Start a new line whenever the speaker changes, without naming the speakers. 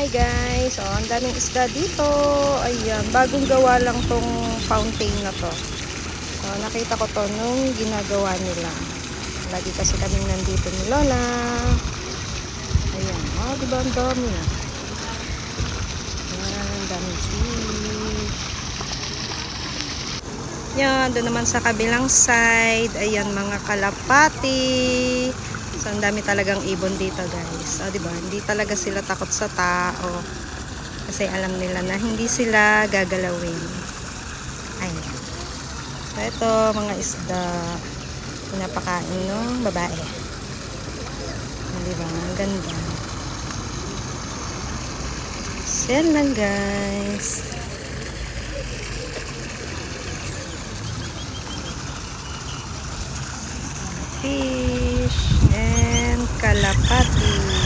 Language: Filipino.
Hi guys, so ang daming isda dito. Ayan, bagong gawa lang tong fountain na to. So nakita ko to nung ginagawa nila. Lagi kasi kaming nandito ni Lola. Ayan, diba ang dami? Ayan, ang daming fish. Yan, doon naman sa kabilang side. Ayan, mga kalapati. So, ang dami talagang ibon dito, guys. Diba? Hindi talaga sila takot sa tao. Kasi alam nila na hindi sila gagalawin. Ayan. So, ito, mga isda. Pinapakain ng babae. Diba? Ang ganda. So, yan lang, guys. Fish and kalapati.